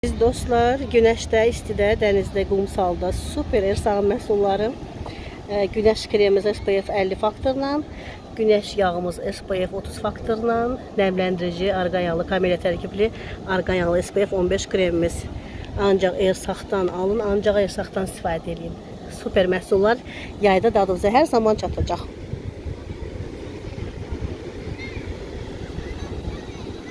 Biz dostlar, günəşdə, istidə, dənizdə, qumsalda super Ersan məhsulları. Günəş kremimiz SPF 50 faktorla, günəş yağımız SPF 30 faktorla, nəmləndirici, argan yağlı, kameliya tərkibli argan yağlı SPF 15 kremimiz. Ancaq Ersaqdan alın, ancaq Ersaqdan istifadə edin. Super məhsullar yayda dadınıza hər zaman çatacaq.